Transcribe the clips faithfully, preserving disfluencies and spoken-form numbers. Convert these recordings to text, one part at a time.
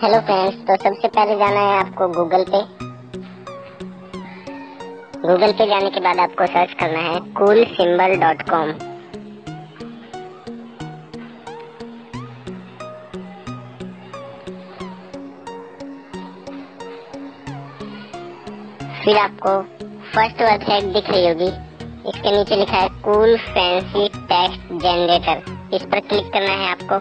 Hello friends, तो सबसे पहले जाना है आपको गूगल पे। गूगल पे जाने के बाद आपको सर्च करना है कूल सिंबल डॉट कॉम। फिर आपको फर्स्ट वेबसाइट दिख रही होगी, इसके नीचे लिखा है कूल फैंसी टेक्स्ट जनरेटर। इस पर क्लिक करना है आपको।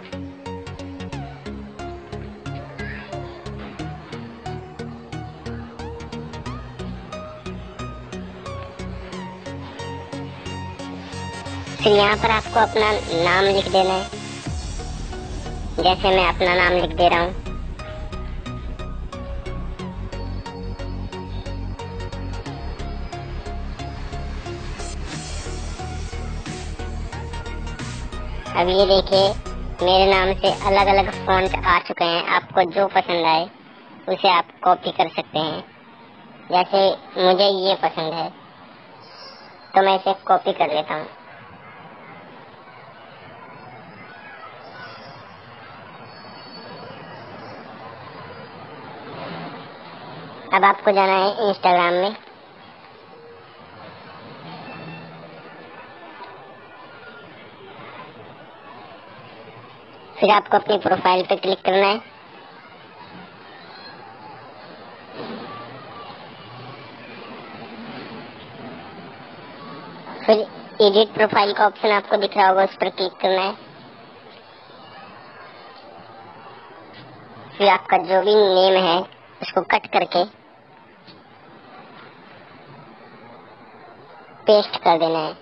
फिर यहाँ पर आपको अपना नाम लिख देना है, जैसे मैं अपना नाम लिख दे रहा हूँ। अब ये देखिए, मेरे नाम से अलग अलग फॉन्ट आ चुके हैं। आपको जो पसंद आए उसे आप कॉपी कर सकते हैं। जैसे मुझे ये पसंद है तो मैं इसे कॉपी कर लेता हूँ। अब आपको जाना है इंस्टाग्राम में। फिर आपको अपनी प्रोफाइल पे क्लिक करना है। फिर एडिट प्रोफाइल का ऑप्शन आपको दिख रहा होगा, उस पर क्लिक करना है। फिर आपका जो भी नेम है उसको कट करके पेस्ट कर देना है।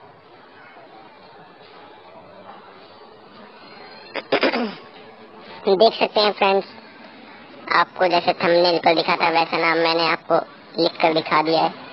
देख सकते हैं फ्रेंड्स, आपको जैसे थंबनेल पर दिखा था वैसा नाम मैंने आपको लिख कर दिखा दिया है।